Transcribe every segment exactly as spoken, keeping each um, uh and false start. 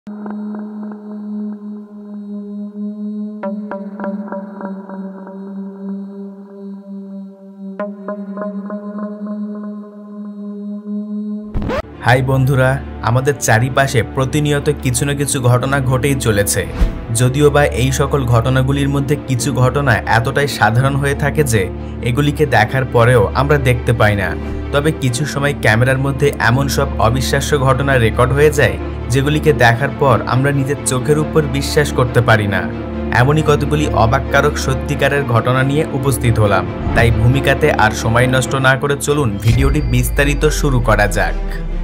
High বন্ধুরা, আমাদের চারিপাশে প্রতিনিয়ত কিছু না কিছু ঘটনা ঘটেই চলেছে। যদিও বা এই সকল ঘটনাগুলির মধ্যে কিছু ঘটনা এতটাই সাধারণ হয়ে থাকে যে এগুলিকে দেখার পরেও আমরা দেখতে পাই না, তবে কিছু সময় ক্যামেরার মধ্যে এমন সব অবিশ্বাস্য ঘটনা রেকর্ড হয়ে যায় যেগুলিকে দেখার পর আমরা নিজের চোখের উপর বিশ্বাস করতে পারি না। এমনই কতগুলি অবাককারক সত্যিকারের ঘটনা নিয়ে উপস্থিত হলাম, তাই ভূমিকাতে আর সময় নষ্ট না করে চলুন ভিডিওটি বিস্তারিত শুরু করা যাক।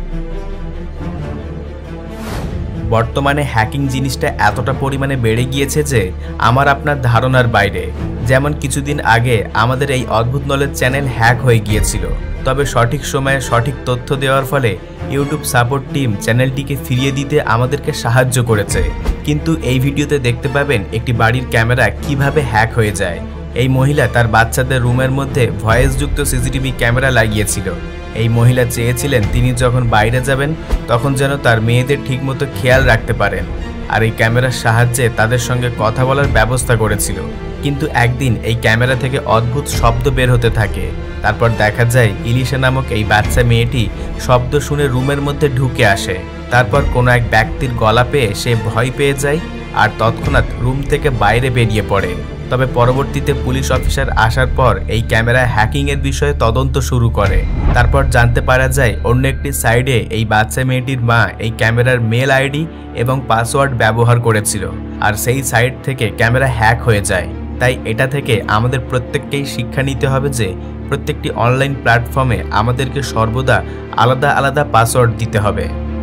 বর্তমানে হ্যাকিং জিনিসটা এতটা পরিমাণে বেড়ে গিয়েছে যে আমার আপনার ধারণার বাইরে। যেমন কিছুদিন আগে আমাদের এই অদ্ভুত নলেজ চ্যানেল হ্যাক হয়ে গিয়েছিল, তবে সঠিক সময়ে সঠিক তথ্য দেওয়ার ফলে ইউটিউব সাপোর্ট টিম চ্যানেলটিকে ফিরিয়ে দিতে আমাদেরকে সাহায্য করেছে। কিন্তু এই ভিডিওতে দেখতে পাবেন একটি বাড়ির ক্যামেরা কিভাবে হ্যাক হয়ে যায়। এই মহিলা তার বাচ্চাদের রুমের মধ্যে ভয়েসযুক্ত সিসিটিভি ক্যামেরা লাগিয়েছিল। এই মহিলা চেয়েছিলেন তিনি যখন বাইরে যাবেন তখন যেন তার মেয়েদের ঠিকমতো খেয়াল রাখতে পারেন, আর এই ক্যামেরার সাহায্যে তাদের সঙ্গে কথা বলার ব্যবস্থা করেছিল। কিন্তু একদিন এই ক্যামেরা থেকে অদ্ভুত শব্দ বের হতে থাকে। তারপর দেখা যায় ইলিশা নামক এই বাচ্চা মেয়েটি শব্দ শুনে রুমের মধ্যে ঢুকে আসে। তারপর কোনো এক ব্যক্তির গলা পেয়ে সে ভয় পেয়ে যায় আর তৎক্ষণাৎ রুম থেকে বাইরে বেরিয়ে পড়ে। তবে পরবর্তীতে পুলিশ অফিসার আসার পর এই ক্যামেরা হ্যাকিংয়ের বিষয়ে তদন্ত শুরু করে। তারপর জানতে পারা যায় অন্য একটি সাইডে এই বাচ্চা মেয়েটির মা এই ক্যামেরার মেল আইডি এবং পাসওয়ার্ড ব্যবহার করেছিল, আর সেই সাইট থেকে ক্যামেরা হ্যাক হয়ে যায়। তাই এটা থেকে আমাদের প্রত্যেককেই শিক্ষা নিতে হবে যে প্রত্যেকটি অনলাইন প্ল্যাটফর্মে আমাদেরকে সর্বদা আলাদা আলাদা পাসওয়ার্ড দিতে হবে।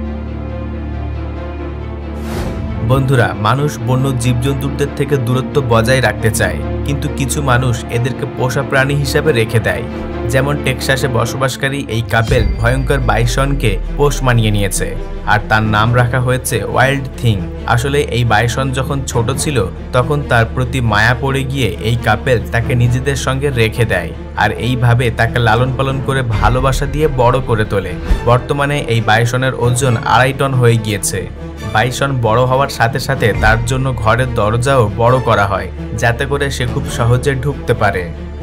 বন্ধুরা, মানুষ বন্য জীবজন্তুদের থেকে দূরত্ব বজায় রাখতে চায়, কিন্তু কিছু মানুষ এদেরকে পোষা প্রাণী হিসাবে রেখে দেয়। যেমন টেক্সাসে বসবাসকারী এই কাপেল ভয়ঙ্কর বাইসনকে পোষ মানিয়ে নিয়েছে, আর তার নাম রাখা হয়েছে ওয়াইল্ড থিং। আসলে এই বাইসন যখন ছোট ছিল তখন তার প্রতি মায়া পড়ে গিয়ে এই কাপেল তাকে নিজেদের সঙ্গে রেখে দেয়, আর এইভাবে তাকে লালন পালন করে ভালোবাসা দিয়ে বড় করে তোলে। বর্তমানে এই বাইসনের ওজন আড়াই টন হয়ে গিয়েছে। বাইসন বড় হওয়ার সাথে সাথে তার জন্য ঘরের দরজাও বড় করা হয়, যাতে করে সে খুব সহজে ঢুকতে পারে।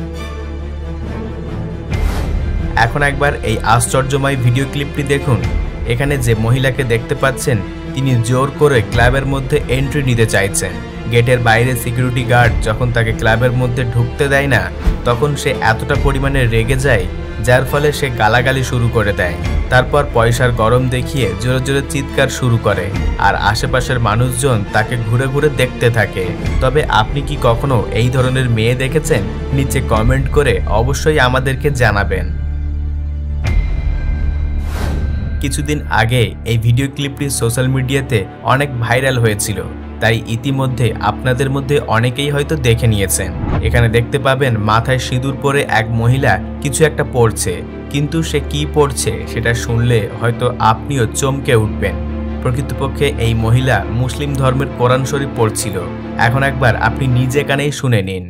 এখন একবার এই আশ্চর্যময় ভিডিও ক্লিপটি দেখুন। এখানে যে মহিলাকে দেখতে পাচ্ছেন তিনি জোর করে ক্লাবের মধ্যে এন্ট্রি নিতে চাইছেন। গেটের বাইরে সিকিউরিটি গার্ড যখন তাকে ক্লাবের মধ্যে ঢুকতে দেয় না তখন সে এতটা পরিমাণে রেগে যায় যার ফলে সে গালাগালি শুরু করে দেয়। তারপর পয়সার গরম দেখিয়ে জোরে জোরে চিৎকার শুরু করে, আর আশেপাশের মানুষজন তাকে ঘুরে ঘুরে দেখতে থাকে। তবে আপনি কি কখনো এই ধরনের মেয়ে দেখেছেন? নিচে কমেন্ট করে অবশ্যই আমাদেরকে জানাবেন। কিছুদিন আগে এই ভিডিও ক্লিপটি সোশ্যাল মিডিয়াতে অনেক ভাইরাল হয়েছিল, তাই ইতিমধ্যে আপনাদের মধ্যে অনেকেই হয়তো দেখে নিয়েছেন। এখানে দেখতে পাবেন মাথায় সিঁদুর পরে এক মহিলা কিছু একটা পড়ছে, কিন্তু সে কি পড়ছে সেটা শুনলে হয়তো আপনিও চমকে উঠবেন। প্রকৃতপক্ষে এই মহিলা মুসলিম ধর্মের কোরআন শরীফ পড়ছিল। এখন একবার আপনি নিজে কানেই শুনে নিন।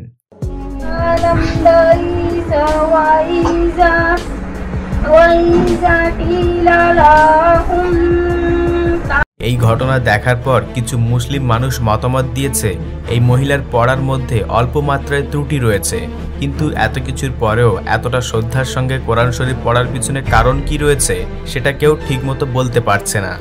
এই ঘটনা দেখার পর কিছু মুসলিম মানুষ মতামত দিয়েছে এই মহিলার পড়ার মধ্যে অল্প মাত্রায় ত্রুটি রয়েছে, কিন্তু এত কিছুর পরেও এতটা শ্রদ্ধার সঙ্গে কোরআন শরীফ পড়ার পিছনে কারণ কি রয়েছে সেটা কেউ ঠিকমতো বলতে পারছে না।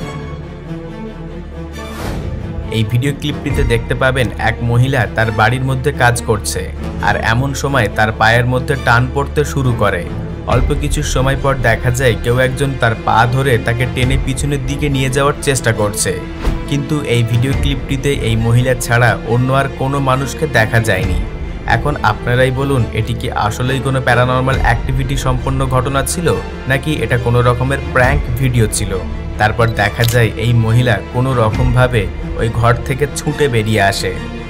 এই ভিডিও ক্লিপটিতে দেখতে পাবেন এক মহিলা তার বাড়ির মধ্যে কাজ করছে, আর এমন সময় তার পায়ের মধ্যে টান পড়তে শুরু করে। অল্প কিছু সময় পর দেখা যায় কেউ একজন তার পা ধরে তাকে টেনে পিছনের দিকে নিয়ে যাওয়ার চেষ্টা করছে, কিন্তু এই ভিডিও ক্লিপটিতে এই মহিলা ছাড়া অন্য আর কোনো মানুষকে দেখা যায়নি। এখন আপনারাই বলুন, এটি কি আসলেই কোনো প্যারানর্মাল অ্যাক্টিভিটি সম্পন্ন ঘটনা ছিল, নাকি এটা কোনো রকমের প্র্যাঙ্ক ভিডিও ছিল? তারপর দেখা যায় এই মহিলা কোনো রকমভাবে ওই ঘর থেকে ছুটে বেরিয়ে আসে।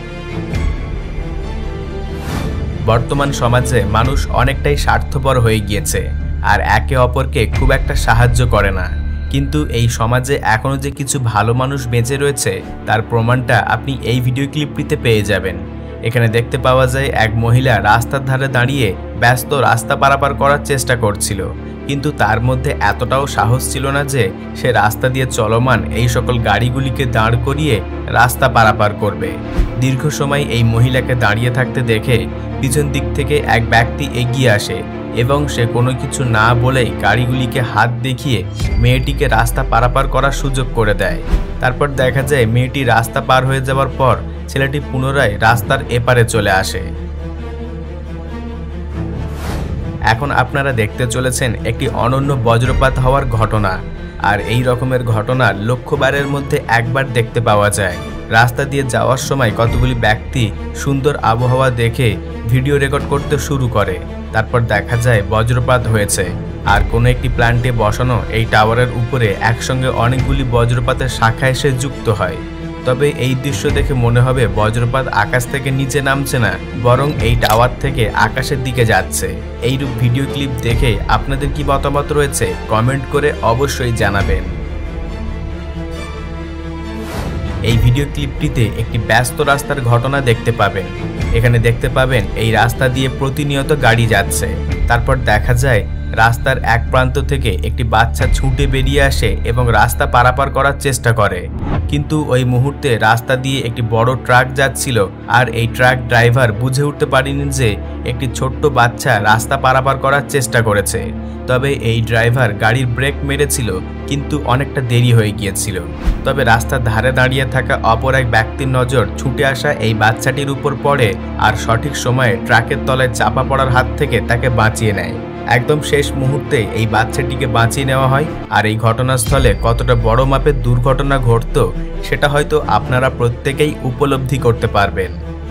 বর্তমান সমাজে মানুষ অনেকটাই স্বার্থপর হয়ে গিয়েছে আর একে অপরকে খুব একটা সাহায্য করে না, কিন্তু এই সমাজে এখনো যে কিছু ভালো মানুষ বেঁচে রয়েছে তার প্রমাণটা আপনি এই ভিডিও ক্লিপটিতে পেয়ে যাবেন। এখানে দেখতে পাওয়া যায় এক মহিলা রাস্তার ধারে দাঁড়িয়ে ব্যস্ত রাস্তা পারাপার করার চেষ্টা করছিল, কিন্তু তার মধ্যে এতটাও সাহস ছিল না যে সে রাস্তা দিয়ে চলমান এই সকল গাড়িগুলিকে দাঁড় করিয়ে রাস্তা পারাপার করবে। দীর্ঘ সময় এই মহিলাকে দাঁড়িয়ে থাকতে দেখে পিছন দিক থেকে এক ব্যক্তি এগিয়ে আসে এবং সে কোনো কিছু না বলেই গাড়িগুলিকে হাত দেখিয়ে মেয়েটিকে রাস্তা পারাপার করার সুযোগ করে দেয়। তারপর দেখা যায় মেয়েটি রাস্তা পার হয়ে যাওয়ার পর ছেলেটি পুনরায় রাস্তার এপারে চলে আসে। এখন আপনারা দেখতে চলেছেন একটি অনন্য বজ্রপাত হওয়ার ঘটনা, আর এই রকমের ঘটনা লক্ষবারের মধ্যে একবার দেখতে পাওয়া যায়। রাস্তা দিয়ে যাওয়ার সময় কতগুলি ব্যক্তি সুন্দর আবহাওয়া দেখে ভিডিও রেকর্ড করতে শুরু করে। তারপর দেখা যায় বজ্রপাত হয়েছে, আর কোনো একটি প্ল্যান্টে বসানো এই টাওয়ারের উপরে একসঙ্গে অনেকগুলি বজ্রপাতের শাখা এসে যুক্ত হয়। তবে এই দৃশ্য দেখে মনে হবে বজ্রপাত আকাশ থেকে নিচে নামছে না, বরং এই টাওয়ার থেকে আকাশের দিকে যাচ্ছে। এইরূপ ভিডিও ক্লিপ দেখে আপনাদের কি মতামত রয়েছে কমেন্ট করে অবশ্যই জানাবেন। এই ভিডিও ক্লিপটিতে একটি ব্যস্ত রাস্তার ঘটনা দেখতে পাবেন। এখানে দেখতে পাবেন এই রাস্তা দিয়ে প্রতিনিয়ত গাড়ি যাচ্ছে। তারপর দেখা যায় রাস্তার এক প্রান্ত থেকে একটি বাচ্চা ছুটে বেরিয়ে আসে এবং রাস্তা পারাপার করার চেষ্টা করে, কিন্তু ওই মুহূর্তে রাস্তা দিয়ে একটি বড় ট্রাক যাচ্ছিল, আর এই ট্রাক ড্রাইভার বুঝে উঠতে পারেনি যে একটি ছোট্ট বাচ্চা রাস্তা পারাপার করার চেষ্টা করেছে। তবে এই ড্রাইভার গাড়ির ব্রেক মেরেছিল, কিন্তু অনেকটা দেরি হয়ে গিয়েছিল। তবে রাস্তার ধারে দাঁড়িয়ে থাকা অপর এক ব্যক্তির নজর ছুটে আসা এই বাচ্চাটির উপর পড়ে, আর সঠিক সময়ে ট্রাকের তলায় চাপা পড়ার হাত থেকে তাকে বাঁচিয়ে নেয়। একদম শেষ মুহূর্তে এই বাচ্চাটিকে বাঁচিয়ে নেওয়া হয়। আর এই ঘটনাস্থলে কতটা বড় মাপের দুর্ঘটনা ঘটত সেটা হয়তো আপনারা প্রত্যেকেই উপলব্ধি করতে পারবেন।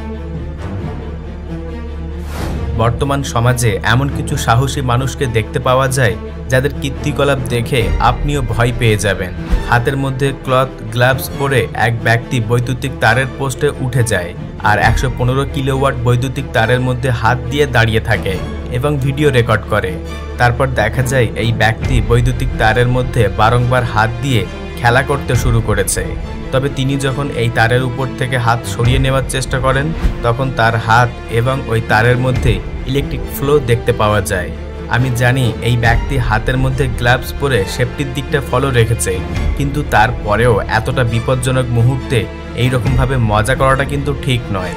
বর্তমান সমাজে এমন কিছু সাহসী মানুষকে দেখতে পাওয়া যায় যাদের কীর্তিকলাপ দেখে আপনিও ভয় পেয়ে যাবেন। হাতের মধ্যে ক্লথ গ্লাভস পরে এক ব্যক্তি বৈদ্যুতিক তারের পোস্টে উঠে যায়, আর একশো পনেরো কিলোওয়াট বৈদ্যুতিক তারের মধ্যে হাত দিয়ে দাঁড়িয়ে থাকে এবং ভিডিও রেকর্ড করে। তারপর দেখা যায় এই ব্যক্তি বৈদ্যুতিক তারের মধ্যে বারংবার হাত দিয়ে খেলা করতে শুরু করেছে। তবে তিনি যখন এই তারের উপর থেকে হাত সরিয়ে নেওয়ার চেষ্টা করেন, তখন তার হাত এবং ওই তারের মধ্যে ইলেকট্রিক ফ্লো দেখতে পাওয়া যায়। আমি জানি এই ব্যক্তি হাতের মধ্যে গ্লাভস পরে সেফটির দিকটা ফলো রেখেছে, কিন্তু তারপরেও এতটা বিপজ্জনক মুহূর্তে এইরকমভাবে মজা করাটা কিন্তু ঠিক নয়।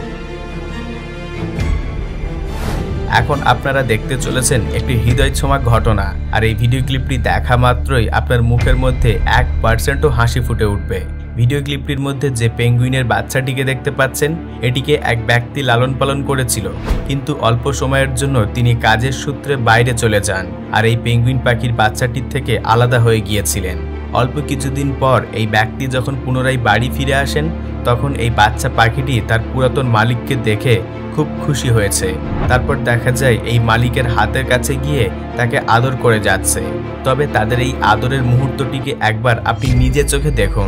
এখন আপনারা দেখতে চলেছেন একটি হৃদয় ছোঁয়া ঘটনা, আর এই ভিডিও ক্লিপটি দেখা মাত্রই আপনার মুখের মধ্যে এক পার্সেন্টও হাসি ফুটে উঠবে। ভিডিও ক্লিপটির মধ্যে যে পেঙ্গুইনের বাচ্চাটিকে দেখতে পাচ্ছেন, এটিকে এক ব্যক্তি লালন পালন করেছিল, কিন্তু অল্প সময়ের জন্য তিনি কাজের সূত্রে বাইরে চলে যান, আর এই পেঙ্গুইন পাখির বাচ্চাটির থেকে আলাদা হয়ে গিয়েছিলেন। অল্প কিছুদিন পর এই ব্যক্তি যখন পুনরায় বাড়ি ফিরে আসেন, তখন এই বাচ্চা পাখিটি তার পুরাতন মালিককে দেখে খুব খুশি হয়েছে। তারপর দেখা যায় এই মালিকের হাতের কাছে গিয়ে তাকে আদর করে যাচ্ছে। তবে তাদের এই আদরের মুহূর্তটিকে একবার আপনি নিজে চোখে দেখুন।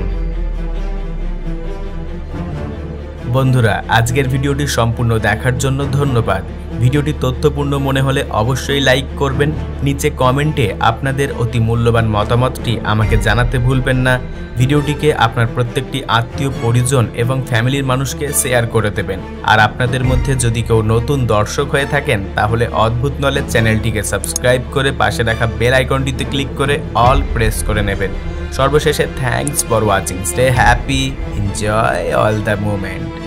বন্ধুরা, আজকের ভিডিওটি সম্পূর্ণ দেখার জন্য ধন্যবাদ। ভিডিওটি তথ্যপূর্ণ মনে হলে অবশ্যই লাইক করবেন। নিচে কমেন্টে আপনাদের অতি মূল্যবান মতামতটি আমাকে জানাতে ভুলবেন না। ভিডিওটিকে আপনার প্রত্যেকটি আত্মীয় পরিজন এবং ফ্যামিলির মানুষকে শেয়ার করে দেবেন। আর আপনাদের মধ্যে যদি কেউ নতুন দর্শক হয়ে থাকেন, তাহলে অদ্ভুত নলেজ চ্যানেলটিকে সাবস্ক্রাইব করে পাশে রাখা বেল আইকনটিতে ক্লিক করে অল প্রেস করে নেবেন। সর্বশেষে thanks for watching. Stay happy, enjoy all the moment.